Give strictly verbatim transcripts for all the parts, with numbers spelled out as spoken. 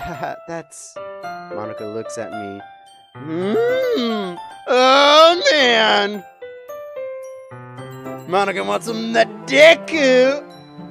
That's... Monica looks at me. Mmm! Oh, man! Monica wants some of that Deku!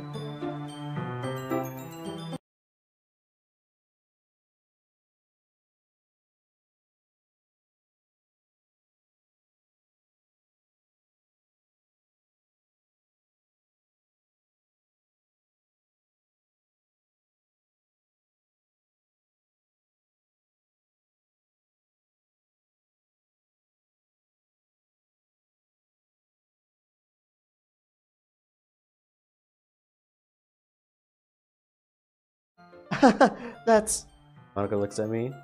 That's... Monica looks at me.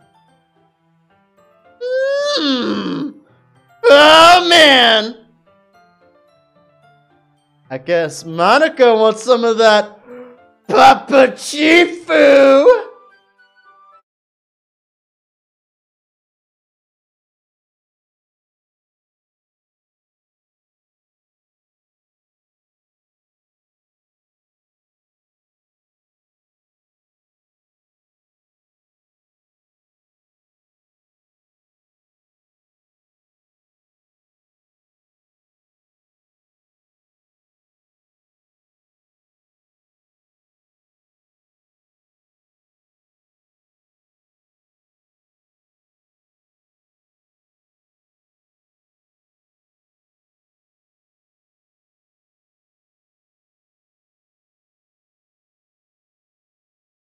Mm. Oh, man! I guess Monica wants some of that Papa Chifu!